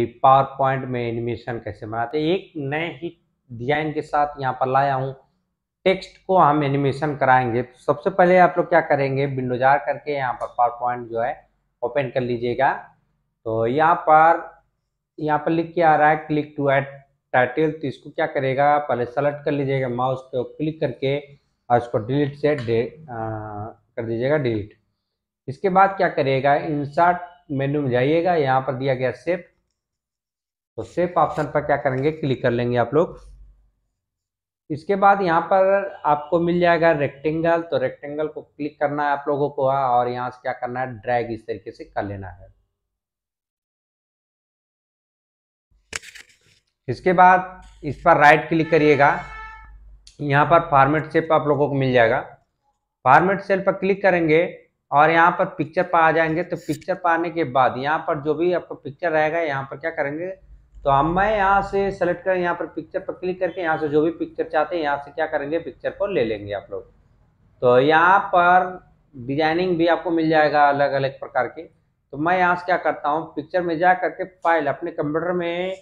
Power point में animation कैसे बनाते हैं। एक नए ही डिजाइन के साथ यहाँ पर लाया हूँ, टेक्स्ट को हम एनिमेशन कराएंगे। तो सबसे पहले आप लोग क्या करेंगे, विंडोज आर करके यहाँ पर पावर पॉइंट जो है ओपन कर लीजिएगा। तो यहाँ पर लिख के आ रहा है क्लिक टू ऐड टाइटल। तो इसको क्या करेगा, पहले सेलेक्ट कर लीजिएगा माउस पे, क्लिक करके और इसको डिलीट से कर दीजिएगा डिलीट। इसके बाद क्या करिएगा, इंसर्ट मेन्यू में जाइएगा, यहाँ पर दिया गया शेप, तो शेप ऑप्शन पर क्या करेंगे, क्लिक कर लेंगे आप लोग। इसके बाद यहाँ पर आपको मिल जाएगा रेक्टेंगल, तो रेक्टेंगल को क्लिक करना है आप लोगों को और यहाँ से क्या करना है, ड्रैग इस तरीके से कर लेना है। इसके बाद इस पर राइट क्लिक करिएगा, यहाँ पर फॉर्मेट शेप आप लोगों को मिल जाएगा। फॉर्मेट सेल पर क्लिक करेंगे और यहाँ पर पिक्चर पर आ जाएंगे। तो पिक्चर पर आने के बाद यहाँ पर जो भी आपका पिक्चर रहेगा यहाँ पर क्या करेंगे, तो मैं यहाँ से सेलेक्ट कर यहाँ पर पिक्चर पर क्लिक करके यहाँ से जो भी पिक्चर चाहते हैं यहाँ से क्या करेंगे, पिक्चर को ले लेंगे आप लोग। तो यहाँ पर डिजाइनिंग भी आपको मिल जाएगा अलग अलग प्रकार के। तो मैं यहाँ से क्या करता हूँ, पिक्चर में जा करके फाइल अपने कंप्यूटर में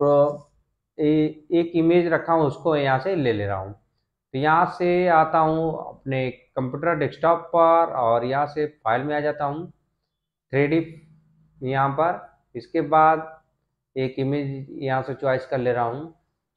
एक इमेज रखा हूँ, उसको यहाँ से ले रहा हूँ। तो यहाँ से आता हूँ अपने कंप्यूटर डेस्कटॉप पर और यहाँ से फाइल में आ जाता हूँ 3D यहाँ पर। इसके बाद एक इमेज यहाँ से चॉइस कर ले रहा हूँ।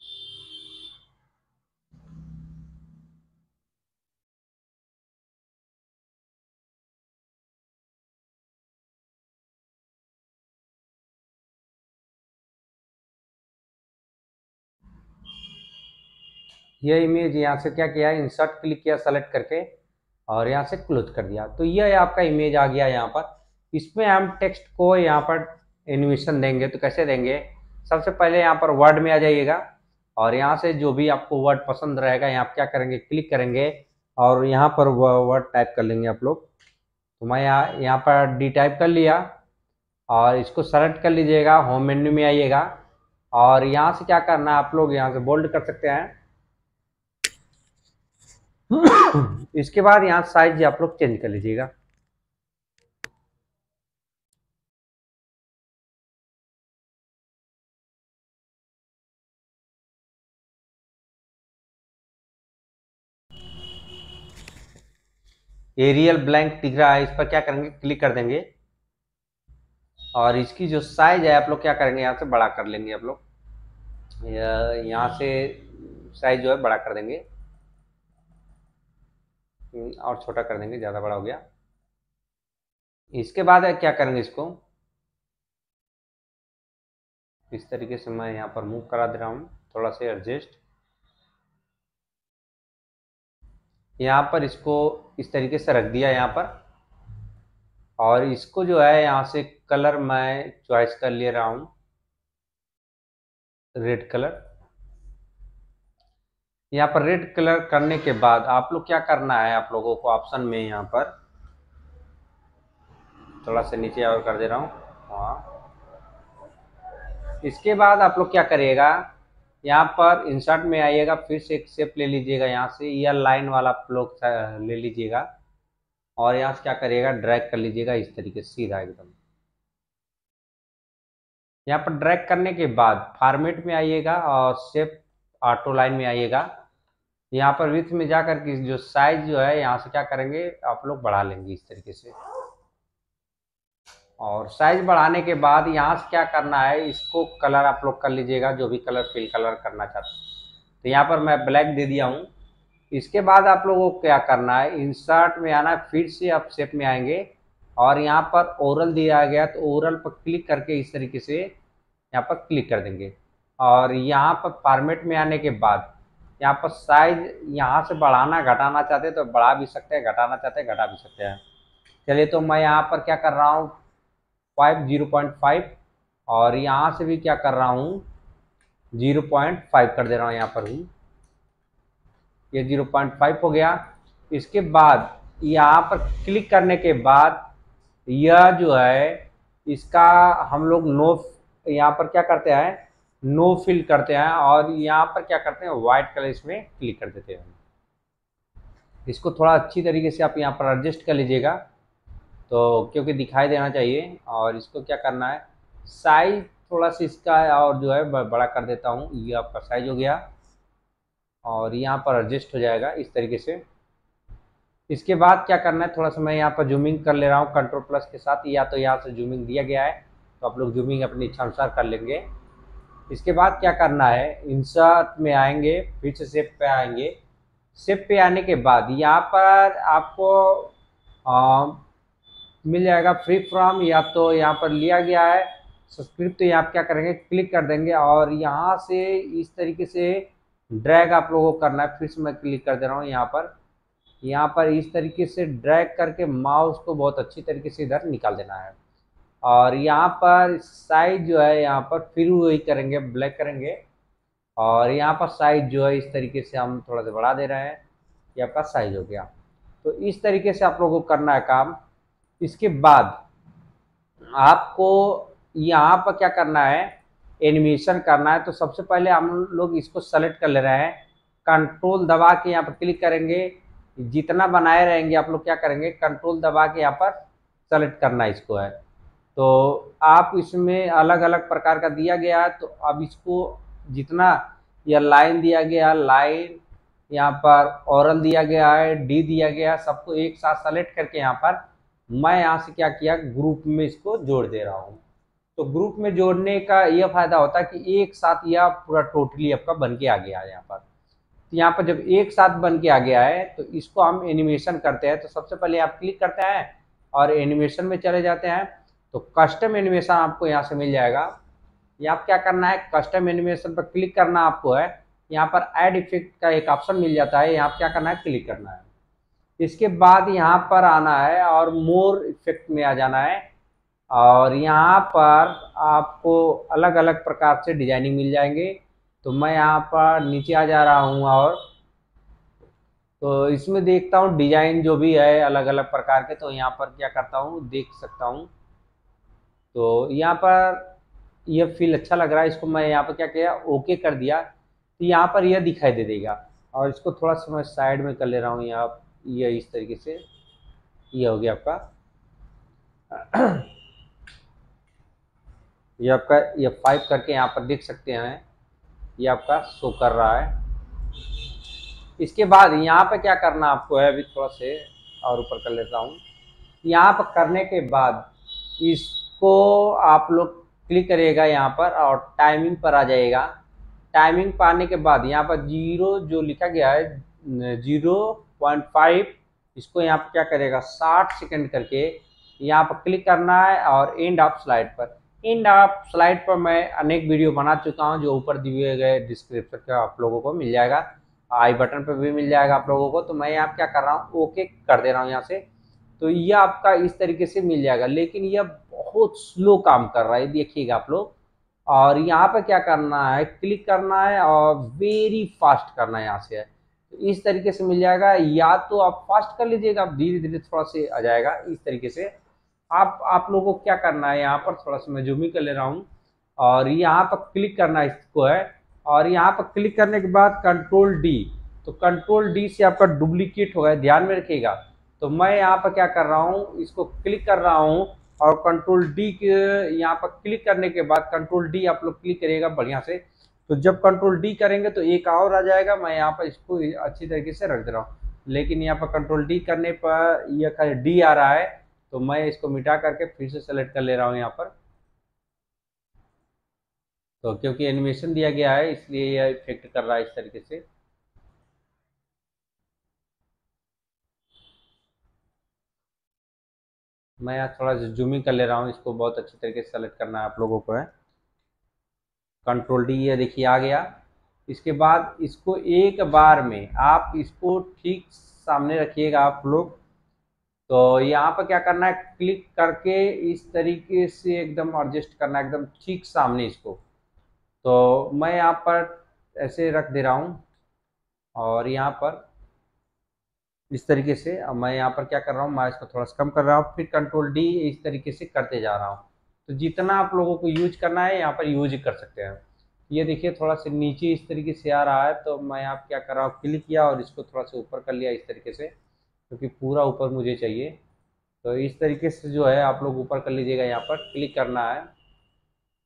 यह इमेज यहाँ से क्या किया, इंसर्ट क्लिक किया सेलेक्ट करके और यहाँ से क्लोज कर दिया। तो यह आपका इमेज आ गया यहाँ पर। इसमें हम टेक्स्ट को यहाँ पर एनिमेशन देंगे। तो कैसे देंगे, सबसे पहले यहाँ पर वर्ड में आ जाइएगा और यहाँ से जो भी आपको वर्ड पसंद रहेगा यहाँ पर क्या करेंगे, क्लिक करेंगे और यहाँ पर वर्ड टाइप कर लेंगे आप लोग। तो मैं यहाँ पर डी टाइप कर लिया और इसको सेलेक्ट कर लीजिएगा, होम मेन्यू में आइएगा और यहाँ से क्या करना है, आप लोग यहाँ से बोल्ड कर सकते हैं। इसके बाद यहाँ साइज आप लोग चेंज कर लीजिएगा। एरियल ब्लैंक दिख रहा है, इस पर क्या करेंगे, क्लिक कर देंगे और इसकी जो साइज है आप लोग क्या करेंगे, यहाँ से बड़ा कर लेंगे आप लोग। यहाँ से साइज जो है बड़ा कर देंगे और छोटा कर देंगे, ज़्यादा बड़ा हो गया। इसके बाद क्या करेंगे, इसको इस तरीके से मैं यहाँ पर मूव करा दे रहा हूँ, थोड़ा सा एडजस्ट। यहाँ पर इसको इस तरीके से रख दिया यहाँ पर और इसको जो है यहाँ से कलर मैं चॉइस कर ले रहा हूँ, रेड कलर। यहाँ पर रेड कलर करने के बाद आप लोग क्या करना है, आप लोगों को ऑप्शन में यहाँ पर थोड़ा सा नीचे और कर दे रहा हूँ, हाँ। इसके बाद आप लोग क्या करिएगा, यहाँ पर इंसर्ट में आइएगा, फिर से एक शेप ले लीजिएगा, यहाँ से यह लाइन वाला आप लोग ले लीजिएगा और यहाँ से क्या करिएगा, ड्रैग कर लीजिएगा इस तरीके से सीधा एकदम। यहाँ पर ड्रैग करने के बाद फॉर्मेट में आइएगा और शेप ऑटो लाइन में आइएगा। यहाँ पर विड्थ में जाकर के जो साइज जो है यहाँ से क्या करेंगे, आप लोग बढ़ा लेंगे इस तरीके से। और साइज बढ़ाने के बाद यहाँ से क्या करना है, इसको कलर आप लोग कर लीजिएगा, जो भी कलर फिल कलर करना चाहते हैं। तो यहाँ पर मैं ब्लैक दे दिया हूँ। इसके बाद आप लोगों को क्या करना है, इंसर्ट में आना है, फिर से आप शेप में आएंगे और यहाँ पर ओरल दिया गया, तो ओरल पर क्लिक करके इस तरीके से यहाँ पर क्लिक कर देंगे और यहाँ पर फॉर्मेट में आने के बाद यहाँ पर साइज यहाँ से बढ़ाना घटाना चाहते हैं तो बढ़ा भी सकते हैं, घटाना चाहते हैं घटा भी सकते हैं। चलिए, तो मैं यहाँ पर क्या कर रहा हूँ, 0.5 और यहाँ से भी क्या कर रहा हूँ, 0.5 कर दे रहा हूँ यहाँ पर भी। ये 0.5 हो गया। इसके बाद यहाँ पर क्लिक करने के बाद यह जो है इसका हम लोग नो, यहाँ पर क्या करते हैं, नो फिल करते हैं और यहाँ पर क्या करते हैं, व्हाइट कलर इसमें क्लिक कर देते हैं। इसको थोड़ा अच्छी तरीके से आप यहाँ पर एडजस्ट कर लीजिएगा, तो क्योंकि दिखाई देना चाहिए। और इसको क्या करना है, साइज थोड़ा सा इसका और जो है बड़ा कर देता हूँ, ये आपका साइज हो गया और यहाँ पर एडजस्ट हो जाएगा इस तरीके से। इसके बाद क्या करना है, थोड़ा सा मैं यहाँ पर जूमिंग कर ले रहा हूँ कंट्रोल प्लस के साथ, या तो यहाँ से जूमिंग दिया गया है तो आप लोग जूमिंग अपनी इच्छा अनुसार कर लेंगे। इसके बाद क्या करना है, इंसर्ट में आएंगे, फिर से शेप पे आएंगे। शेप पे आने के बाद यहाँ पर आपको मिल जाएगा फ्री फ्रॉम, या तो यहाँ पर लिया गया है सब्सक्रिप्ट, तो यहाँ क्या करेंगे क्लिक कर देंगे और यहाँ से इस तरीके से ड्रैग आप लोगों को करना है। फिर से मैं क्लिक कर दे रहा हूँ यहाँ पर इस तरीके से ड्रैग करके माउस को बहुत अच्छी तरीके से इधर निकाल देना है। और यहाँ पर साइज जो है यहाँ पर फिर वही करेंगे, ब्लैक करेंगे और यहाँ पर साइज जो है इस तरीके से हम थोड़ा सा बढ़ा दे रहे हैं, ये आपका साइज हो गया। तो इस तरीके से आप लोगों को करना है काम। इसके बाद आपको यहाँ पर क्या करना है, एनिमेशन करना है। तो सबसे पहले हम लोग इसको सेलेक्ट कर ले रहे हैं, कंट्रोल दबा के यहाँ पर क्लिक करेंगे। जितना बनाए रहेंगे आप लोग क्या करेंगे, कंट्रोल दबा के यहाँ पर सेलेक्ट करना इसको है। तो आप इसमें अलग अलग प्रकार का दिया गया है, तो अब इसको जितना यह लाइन दिया गया, लाइन यहाँ पर ऑरल दिया गया है, डी दिया गया, सबको एक साथ सेलेक्ट करके यहाँ पर मैं यहाँ से क्या किया, ग्रुप में इसको जोड़ दे रहा हूँ। तो ग्रुप में जोड़ने का यह फायदा होता है कि एक साथ यह पूरा टोटली आपका बन के आ गया है यहाँ पर। तो यहाँ पर जब एक साथ बन के आ गया है तो इसको हम एनिमेशन करते हैं। तो सबसे पहले आप क्लिक करते हैं और एनिमेशन में चले जाते हैं, तो कस्टम एनिमेशन आपको यहाँ से मिल जाएगा। यहाँ पर क्या करना है, कस्टम एनिमेशन पर क्लिक करना आपको है। यहाँ पर ऐड इफेक्ट का एक ऑप्शन मिल जाता है, यहाँ पर क्या करना है, क्लिक करना है। इसके बाद यहाँ पर आना है और मोर इफेक्ट में आ जाना है और यहाँ पर आपको अलग अलग प्रकार से डिजाइनिंग मिल जाएंगे। तो मैं यहाँ पर नीचे आ जा रहा हूँ और तो इसमें देखता हूँ डिजाइन जो भी है अलग अलग प्रकार के, तो यहाँ पर क्या करता हूँ, देख सकता हूँ। तो यहाँ पर यह फील अच्छा लग रहा है, इसको मैं यहाँ पर क्या किया, ओके कर दिया। तो यहाँ पर यह दिखाई दे देगा और इसको थोड़ा सा मैं साइड में कर ले रहा हूँ। यहाँ ये इस तरीके से ये हो गया आपका ये आपका ये 5 करके यहाँ पर देख सकते हैं, ये आपका शो कर रहा है। इसके बाद यहाँ पर क्या करना आपको है, अभी थोड़ा से और ऊपर कर लेता हूँ। यहाँ पर करने के बाद इसको आप लोग क्लिक करिएगा यहाँ पर और टाइमिंग पर आ जाएगा। टाइमिंग पाने के बाद यहाँ पर 0 जो लिखा गया है 0.5, इसको यहाँ पर क्या करेगा 60 सेकंड करके यहाँ पर क्लिक करना है और एंड ऑफ स्लाइड पर। एंड ऑफ स्लाइड पर मैं अनेक वीडियो बना चुका हूँ, जो ऊपर दिए गए डिस्क्रिप्शन का आप लोगों को मिल जाएगा, आई बटन पर भी मिल जाएगा आप लोगों को। तो मैं यहाँ क्या कर रहा हूँ, ओके कर दे रहा हूँ यहाँ से। तो यह आपका इस तरीके से मिल जाएगा, लेकिन यह बहुत स्लो काम कर रहा है, देखिएगा आप लोग। और यहाँ पे क्या करना है, क्लिक करना है और वेरी फास्ट करना है यहाँ से है। तो इस तरीके से मिल जाएगा, या तो आप फास्ट कर लीजिएगा, आप धीरे धीरे थोड़ा से आ जाएगा इस तरीके से। आप लोगों को क्या करना है, यहाँ पर थोड़ा सा मैं जूमिंग कर ले रहा हूँ और यहाँ पर क्लिक करना इसको है। और यहाँ पर क्लिक करने के बाद कंट्रोल डी, तो कंट्रोल डी से आपका डुप्लीकेट होगा, ध्यान में रखिएगा। तो मैं यहाँ पर क्या कर रहा हूँ, इसको क्लिक कर रहा हूँ और कंट्रोल डी के यहाँ पर क्लिक करने के बाद कंट्रोल डी आप लोग क्लिक करिएगा बढ़िया से। तो जब कंट्रोल डी करेंगे तो एक और आ जाएगा, मैं यहाँ पर इसको अच्छी तरीके से रख दे रहा हूँ। लेकिन यहाँ पर कंट्रोल डी करने पर यह खाली डी आ रहा है, तो मैं इसको मिटा करके फिर से सेलेक्ट कर ले रहा हूँ यहाँ पर। तो क्योंकि एनिमेशन दिया गया है इसलिए यह इफेक्ट कर रहा है इस तरीके से। मैं यहाँ थोड़ा सा जूमिंग कर ले रहा हूँ, इसको बहुत अच्छी तरीके से सेलेक्ट करना है आप लोगों को है। कंट्रोल डी, ये देखिए आ गया। इसके बाद इसको एक बार में आप इसको ठीक सामने रखिएगा आप लोग। तो यहाँ पर क्या करना है, क्लिक करके इस तरीके से एकदम एडजस्ट करना है, एकदम ठीक सामने इसको। तो मैं यहाँ पर ऐसे रख दे रहा हूँ और यहाँ पर इस तरीके से। अब मैं यहाँ पर क्या कर रहा हूँ, मैं इसको थोड़ा सा कम कर रहा हूँ, फिर कंट्रोल डी इस तरीके से करते जा रहा हूँ। तो जितना आप लोगों को यूज करना है यहाँ पर यूज कर सकते हैं। ये देखिए थोड़ा सा नीचे इस तरीके से आ रहा है, तो मैं यहाँ क्या कर रहा हूँ, क्लिक किया और इसको थोड़ा सा ऊपर कर लिया इस तरीके से, क्योंकि पूरा ऊपर मुझे चाहिए। तो इस तरीके से जो है आप लोग ऊपर कर लीजिएगा, यहाँ पर क्लिक करना है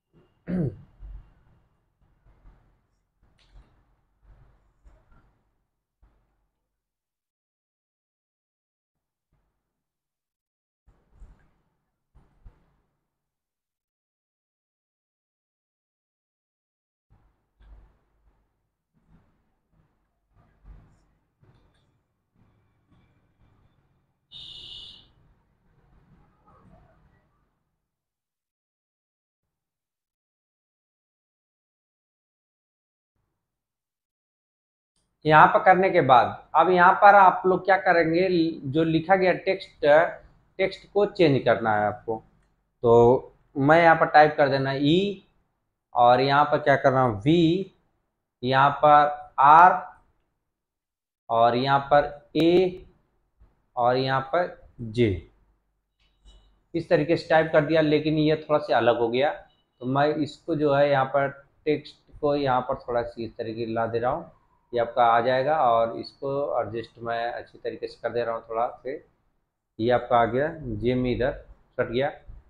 यहाँ पर करने के बाद अब यहाँ पर आप लोग क्या करेंगे, जो लिखा गया टेक्स्ट, टेक्स्ट को चेंज करना है आपको। तो मैं यहाँ पर टाइप कर देना ई, और यहाँ पर क्या करना वी, यहाँ पर आर, और यहाँ पर ए, और यहाँ पर जे, इस तरीके से टाइप कर दिया। लेकिन ये थोड़ा सा अलग हो गया, तो मैं इसको जो है यहाँ पर टेक्स्ट को यहाँ पर थोड़ा सी इस तरीके ला दे रहा हूँ, ये आपका आ जाएगा। और इसको एडजस्ट मैं अच्छी तरीके से कर दे रहा हूँ थोड़ा से, ये आपका आ गया, जे में इधर कट गया,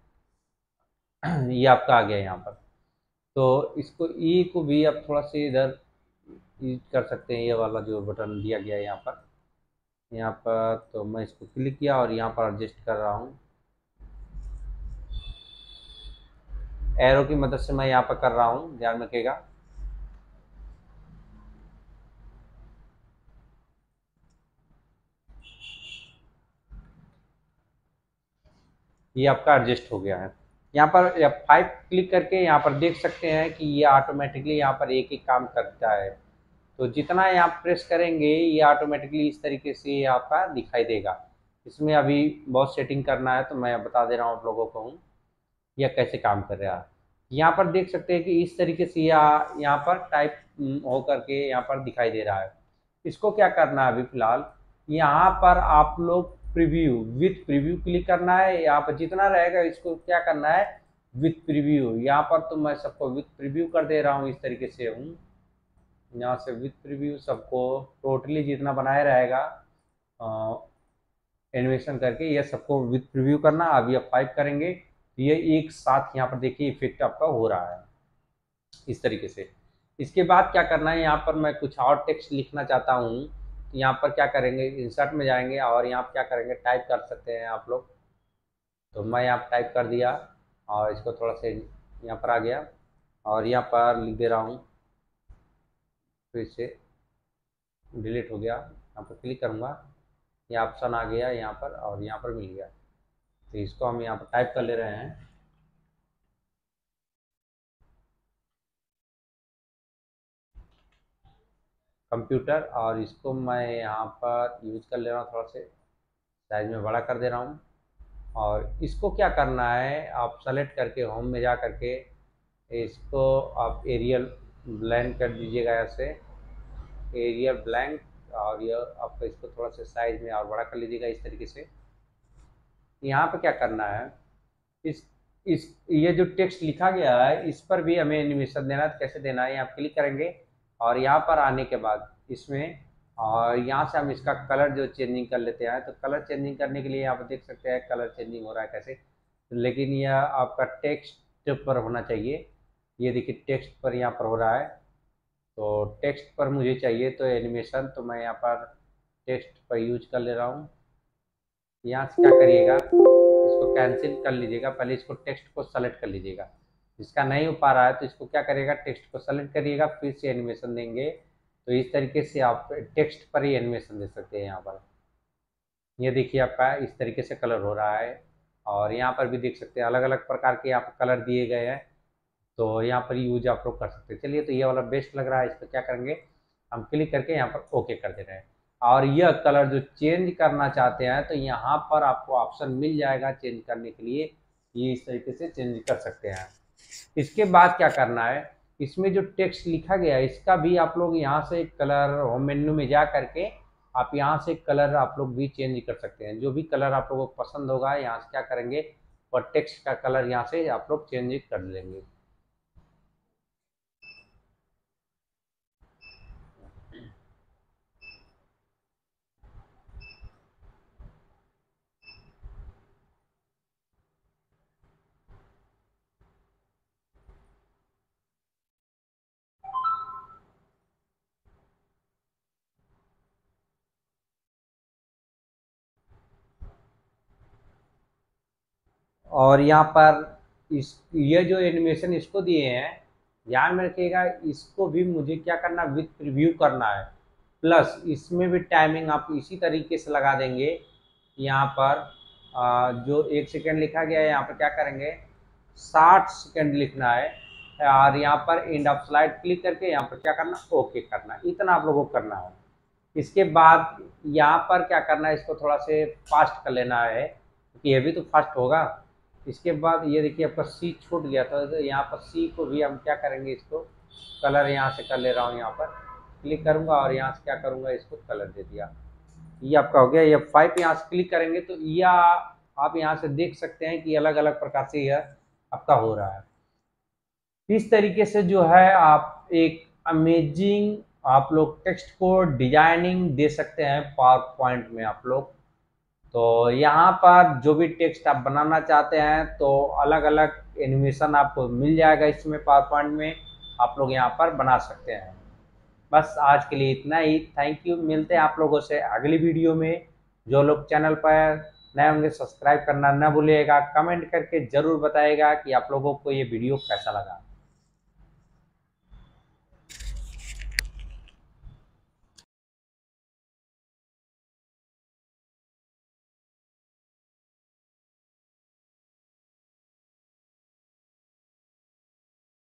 ये आपका आ गया यहाँ पर। तो इसको ई को भी आप थोड़ा सा इधर यूज कर सकते हैं, ये वाला जो बटन दिया गया है यहाँ पर, यहाँ पर। तो मैं इसको क्लिक किया और यहाँ पर एडजस्ट कर रहा हूँ, एरो की मदद से मैं यहाँ पर कर रहा हूँ, ध्यान रखिएगा। ये आपका एडजस्ट हो गया है। यहाँ पर F5 क्लिक करके यहाँ पर देख सकते हैं कि ये ऑटोमेटिकली यहाँ पर एक ही काम करता है। तो जितना यहाँ प्रेस करेंगे ये ऑटोमेटिकली इस तरीके से ये आपका दिखाई देगा। इसमें अभी बहुत सेटिंग करना है, तो मैं बता दे रहा हूँ आप लोगों को हूँ यह कैसे काम कर रहा है। यहाँ पर देख सकते हैं कि इस तरीके से यहाँ पर टाइप हो करके यहाँ पर दिखाई दे रहा है। इसको क्या करना है अभी फिलहाल, यहाँ पर आप लोग प्रीव्यू, विथ प्रीव्यू क्लिक करना है। यहाँ पर जितना रहेगा इसको क्या करना है, विथ प्रीव्यू। यहाँ पर तो मैं सबको विथ प्रीव्यू कर दे रहा हूँ, इस तरीके से हूँ, यहाँ से विथ प्रीव्यू सबको टोटली जितना बनाया रहेगा एनिमेशन करके, ये सबको विथ प्रीव्यू करना। अभी आप 5 करेंगे तो ये एक साथ यहाँ पर देखिए इफेक्ट आपका हो रहा है इस तरीके से। इसके बाद क्या करना है, यहाँ पर मैं कुछ और टेक्स्ट लिखना चाहता हूँ, तो यहाँ पर क्या करेंगे, इंसर्ट में जाएंगे और यहाँ पर क्या करेंगे, टाइप कर सकते हैं आप लोग। तो मैं यहाँ पर टाइप कर दिया और इसको थोड़ा सा यहाँ पर आ गया, और यहाँ पर लिख दे रहा हूँ, फिर से डिलीट हो गया। यहाँ पर क्लिक करूँगा, ये ऑप्शन आ गया यहाँ पर, और यहाँ पर मिल गया। तो इसको हम यहाँ पर टाइप कर ले रहे हैं, कंप्यूटर, और इसको मैं यहाँ पर यूज कर ले रहा हूँ, थोड़ा से साइज में बड़ा कर दे रहा हूँ। और इसको क्या करना है, आप सेलेक्ट करके होम में जा करके इसको आप एरियल ब्लैंक कर दीजिएगा, ऐसे एरियल ब्लैंक। और ये आपको इसको थोड़ा सा साइज में और बड़ा कर लीजिएगा इस तरीके से। यहाँ पे क्या करना है, इस ये जो टेक्स्ट लिखा गया है इस पर भी हमें एनिमेशन देना है। तो कैसे देना है, यहाँ क्लिक करेंगे और यहाँ पर आने के बाद इसमें, और यहाँ से हम इसका कलर जो चेंजिंग कर लेते हैं। तो कलर चेंजिंग करने के लिए यहाँ पर देख सकते हैं कलर चेंजिंग हो रहा है कैसे, लेकिन यह आपका टेक्स्ट पर होना चाहिए। ये देखिए टेक्स्ट पर यहाँ पर हो रहा है, तो टेक्स्ट पर मुझे चाहिए तो एनिमेशन, तो मैं यहाँ पर टेक्स्ट पर यूज कर ले रहा हूँ। यहाँ से क्या करिएगा, इसको कैंसिल कर लीजिएगा, पहले इसको टेक्स्ट को सेलेक्ट कर लीजिएगा। जिसका नहीं हो पा रहा है तो इसको क्या करिएगा, टेक्स्ट को सेलेक्ट करिएगा, फिर से एनिमेशन देंगे। तो इस तरीके से आप टेक्स्ट पर ही एनिमेशन दे सकते हैं। यहाँ पर ये देखिए आपका इस तरीके से कलर हो रहा है, और यहाँ पर भी देख सकते हैं अलग अलग प्रकार के यहाँ पर कलर दिए गए हैं। तो यहाँ पर यूज आप लोग कर सकते हैं। चलिए, तो ये वाला बेस्ट लग रहा है, इस पर क्या करेंगे, हम क्लिक करके यहाँ पर ओके कर दे रहे हैं। और यह कलर जो चेंज करना चाहते हैं तो यहाँ पर आपको ऑप्शन मिल जाएगा चेंज करने के लिए, ये इस तरीके से चेंज कर सकते हैं। इसके बाद क्या करना है, इसमें जो टेक्स्ट लिखा गया है इसका भी आप लोग यहाँ से कलर होम मेन्यू में जा करके आप यहाँ से कलर आप लोग भी चेंज कर सकते हैं। जो भी कलर आप लोगों को पसंद होगा यहाँ से क्या करेंगे, और टेक्स्ट का कलर यहाँ से आप लोग चेंज कर लेंगे। और यहाँ पर इस ये जो एनिमेशन इसको दिए हैं, ध्यान में रखिएगा, इसको भी मुझे क्या करना, विथ प्रीव्यू करना है। प्लस इसमें भी टाइमिंग आप इसी तरीके से लगा देंगे। यहाँ पर जो 1 सेकेंड लिखा गया है, यहाँ पर क्या करेंगे 60 सेकेंड लिखना है। और यहाँ पर एंड ऑफ स्लाइड क्लिक करके यहाँ पर क्या करना, ओके करना, इतना आप लोगों को करना है। इसके बाद यहाँ पर क्या करना है, इसको थोड़ा से फास्ट कर लेना है क्योंकि ये भी तो फास्ट होगा। इसके बाद ये देखिए आपका सी छूट गया था, तो यहाँ पर सी को भी हम क्या करेंगे, इसको कलर यहाँ से कर ले रहा हूँ, यहाँ पर क्लिक करूँगा और यहाँ से क्या करूँगा, इसको कलर दे दिया। ये आपका हो गया। ये 5 यहाँ से क्लिक करेंगे तो यह आप यहाँ से देख सकते हैं कि अलग अलग प्रकार से यह आपका हो रहा है। इस तरीके से जो है आप एक अमेजिंग आप लोग टेक्स्ट को डिजाइनिंग दे सकते हैं पावर पॉइंट में आप लोग। तो यहाँ पर जो भी टेक्स्ट आप बनाना चाहते हैं तो अलग अलग एनिमेशन आपको मिल जाएगा इसमें, पावर पॉइंट में आप लोग यहाँ पर बना सकते हैं। बस आज के लिए इतना ही, थैंक यू। मिलते हैं आप लोगों से अगली वीडियो में। जो लोग चैनल पर नए होंगे सब्सक्राइब करना न भूलिएगा, कमेंट करके ज़रूर बताइएगा कि आप लोगों को ये वीडियो कैसा लगा।